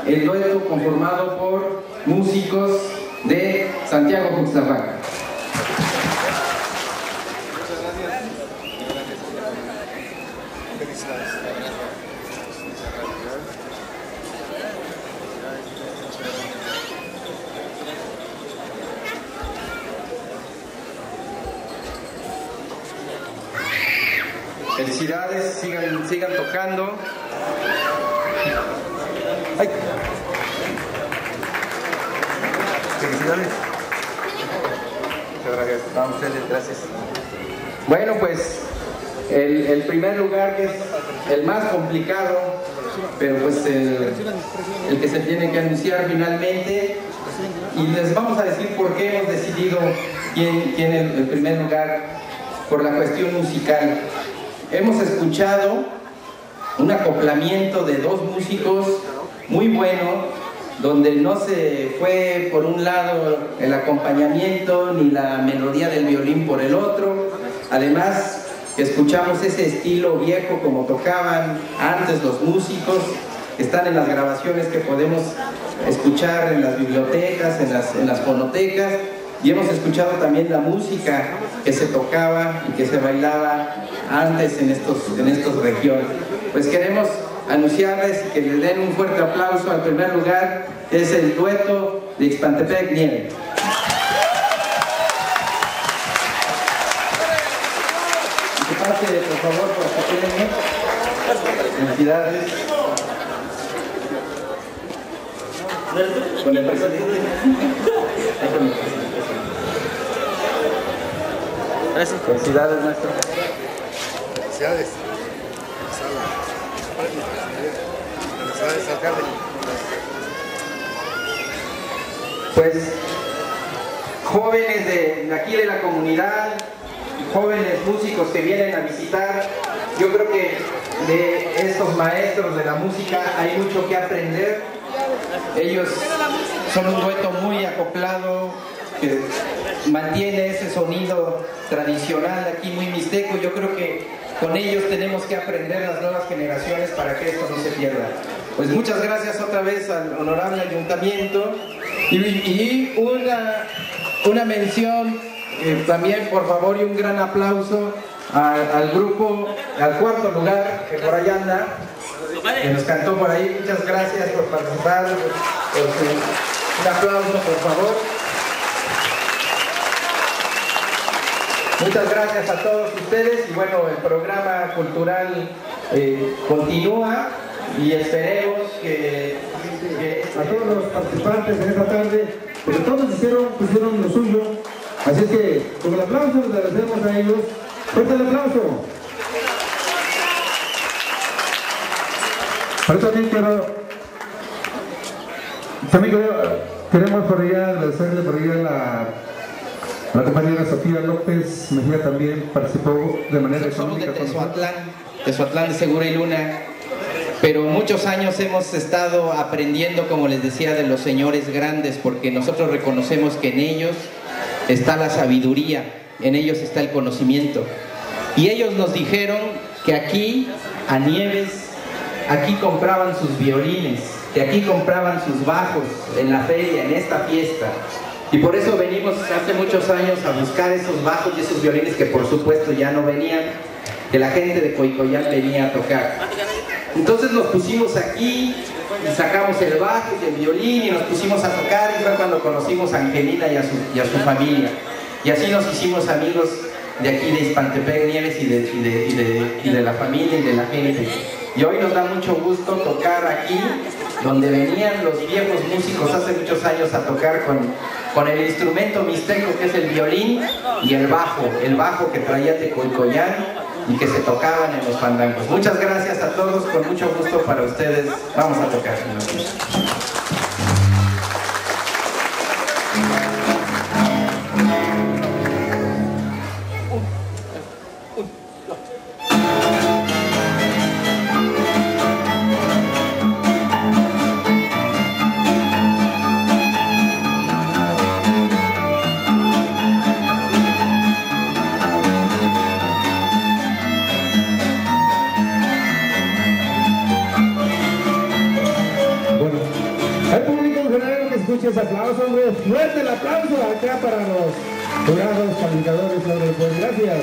el dueto conformado por músicos de Santiago Tuxtlahuaca. Felicidades, sigan tocando. Ay. Felicidades. Muchas gracias. Vamos a ustedes, gracias. Bueno, pues el primer lugar, que es el más complicado, pero pues el que se tiene que anunciar finalmente, y les vamos a decir por qué hemos decidido quién tiene el primer lugar, por la cuestión musical. Hemos escuchado un acoplamiento de dos músicos muy bueno, donde no se fue por un lado el acompañamiento ni la melodía del violín por el otro. Además, escuchamos ese estilo viejo como tocaban antes los músicos, que están en las grabaciones que podemos escuchar en las bibliotecas, en las fonotecas, y hemos escuchado también la música que se tocaba y que se bailaba antes en estos regiones. Pues queremos anunciarles que le den un fuerte aplauso al primer lugar, que es el dueto de Ixpantepec Nieve. Y que pase, por favor, por aquí. Felicidades. Con el presidente. Gracias. Felicidades, maestro. Felicidades. Felicidades, alcalde. Pues jóvenes de aquí de la comunidad, jóvenes músicos que vienen a visitar, yo creo que de estos maestros de la música hay mucho que aprender. Ellos son un dueto muy acoplado, que mantiene ese sonido tradicional aquí muy mixteco. Yo creo que con ellos tenemos que aprender las nuevas generaciones para que esto no se pierda. Pues muchas gracias otra vez al honorable ayuntamiento, y una mención también, por favor, y un gran aplauso al grupo, al cuarto lugar, que por allá anda, que nos cantó por ahí. Muchas gracias por participar, un aplauso, por favor. Muchas gracias a todos ustedes, y bueno, el programa cultural continúa, y esperemos que a todos los participantes en esta tarde, porque todos pusieron lo suyo, así es que con el aplauso les agradecemos a ellos. Fuerte el aplauso. Pero también queremos por allá agradecerle por allá a la compañera Sofía López Mejía, también participó de manera económica. Somos de Tezoatlán de Segura y Luna, pero muchos años hemos estado aprendiendo, como les decía, de los señores grandes, porque nosotros reconocemos que en ellos está la sabiduría, en ellos está el conocimiento. Y ellos nos dijeron que aquí, a Nieves, aquí compraban sus violines, que aquí compraban sus bajos en la feria, en esta fiesta. Y por eso venimos hace muchos años a buscar esos bajos y esos violines que por supuesto ya no venían, que la gente de Coicoyán venía a tocar. Entonces nos pusimos aquí y sacamos el bajo y el violín y nos pusimos a tocar, y fue cuando conocimos a Angelina y a su familia. Y así nos hicimos amigos de aquí de Ixpantepec Nieves y de la familia y de la gente. Y hoy nos da mucho gusto tocar aquí, donde venían los viejos músicos hace muchos años a tocar con el instrumento mixteco, que es el violín, y el bajo que traía Tecoicoyán y que se tocaban en los fandangos. Muchas gracias a todos, con mucho gusto para ustedes. Vamos a tocar. escuche ese aplauso, hombre. Fuerte el aplauso acá para los jurados calificadores, hombre. Pues gracias.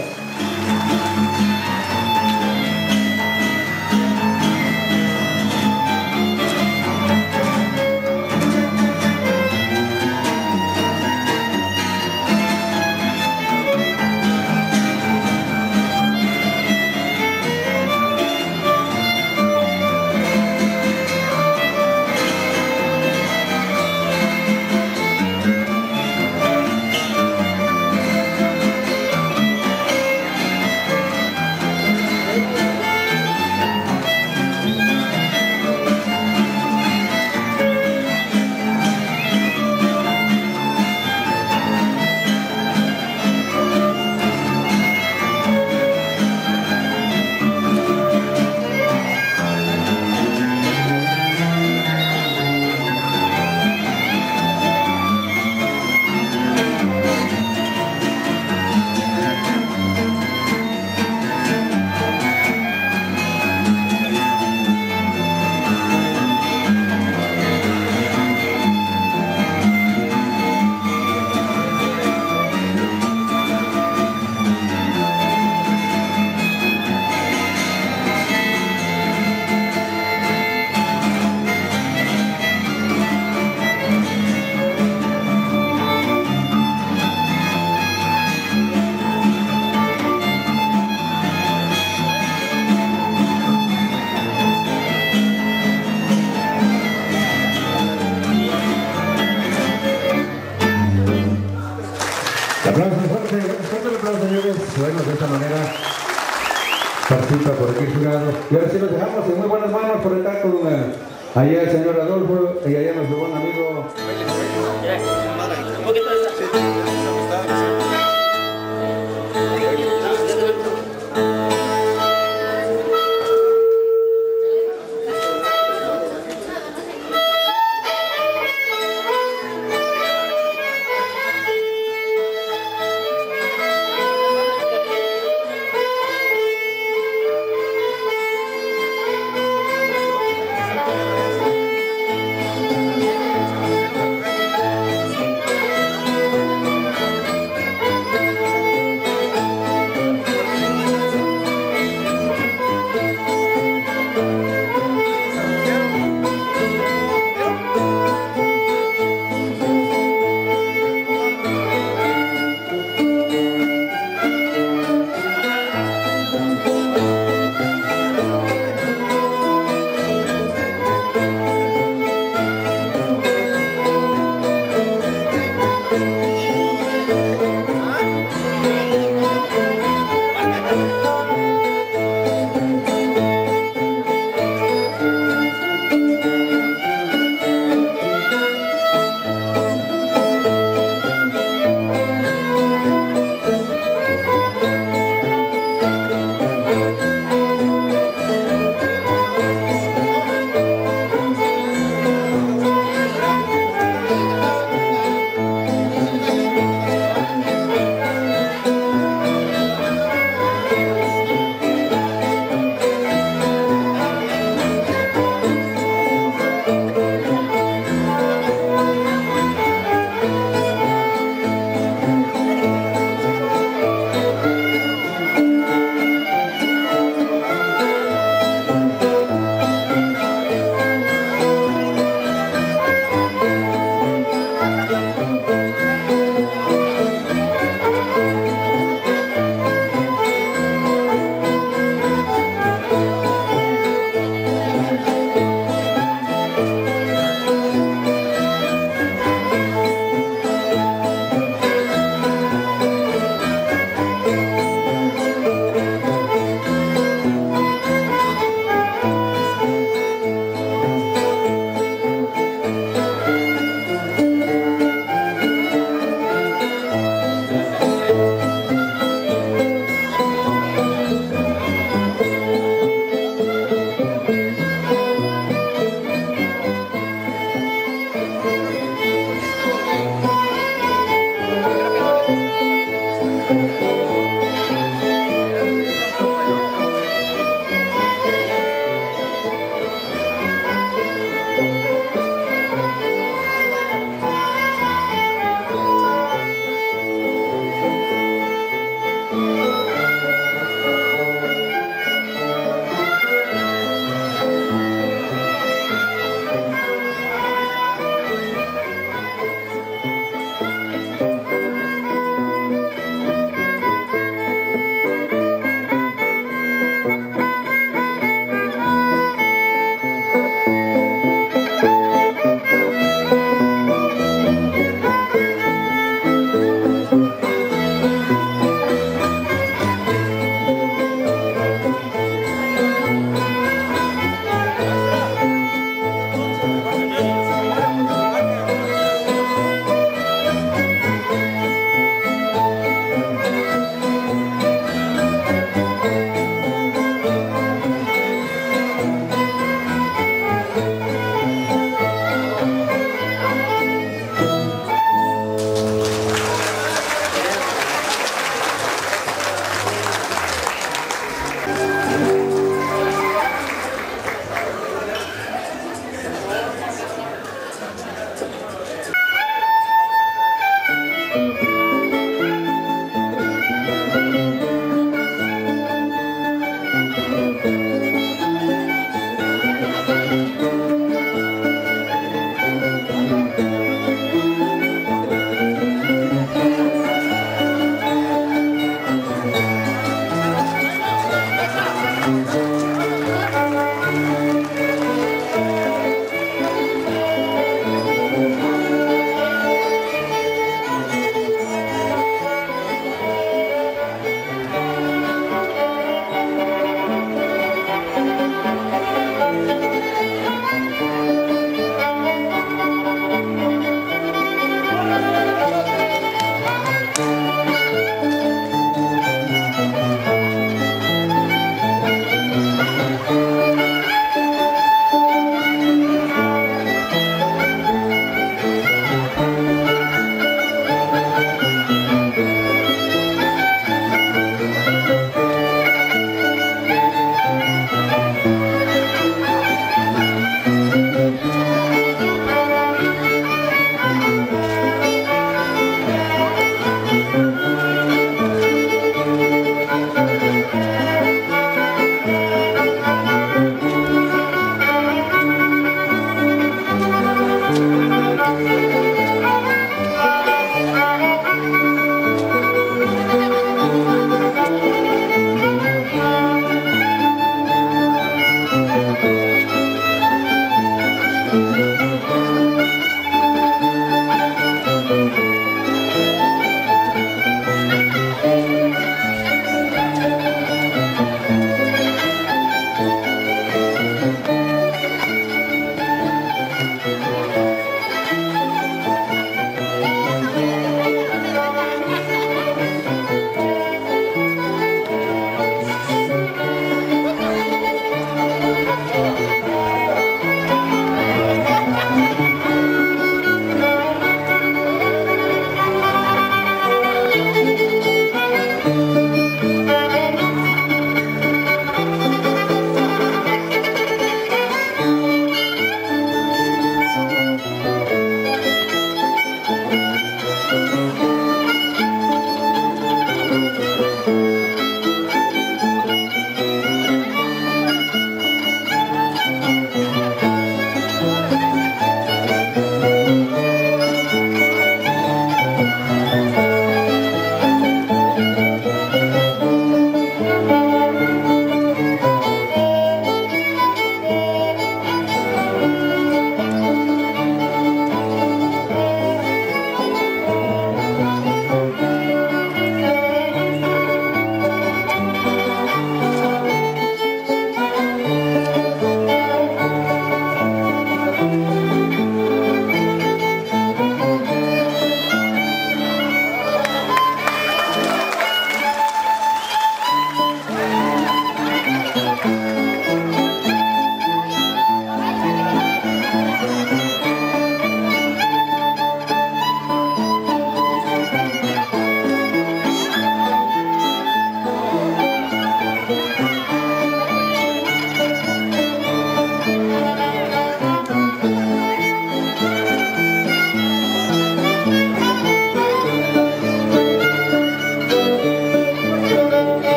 Fuerte el aplauso, señores. Bueno, de esta manera participa por aquí el jurado. Y ahora sí nos dejamos en muy buenas manos por estar con allá el señor Adolfo y allá nuestro buen amigo.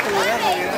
este lugar,